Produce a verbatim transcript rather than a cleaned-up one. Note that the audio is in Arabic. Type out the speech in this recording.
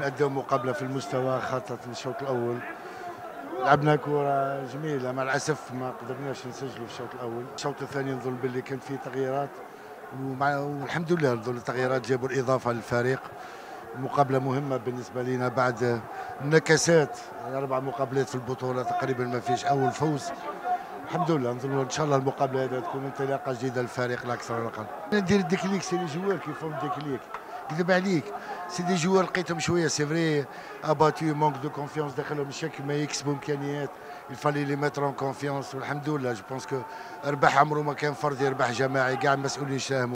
أدوا مقابلة في المستوى خاصة في الشوط الأول. لعبنا كرة جميلة، مع الأسف ما قدرناش نسجلوا في الشوط الأول. الشوط الثاني نظن باللي كان فيه تغييرات، ومع والحمد لله نظن التغييرات جابوا الإضافة للفريق. مقابلة مهمة بالنسبة لنا بعد النكسات، أربع مقابلات في البطولة تقريبا ما فيش أول فوز. الحمد لله نظن ان شاء الله المقابله هذه تكون انطلاقه جديده للفريق لا اكثر ولا اقل. ندير الديكليك سي لي جوار كيفهم الديكليك. كذب عليك، سي دي جوار لقيتهم شويه سي فري اباتو مونك دو كونفيونس داخلهم، مش كيما يكسبوا امكانيات. الفالي لي ماتر اون كونفيونس، والحمد لله جو بونس كو ربح عمره ما كان فرد، يربح جماعي، كاع المسؤولين يساهموا.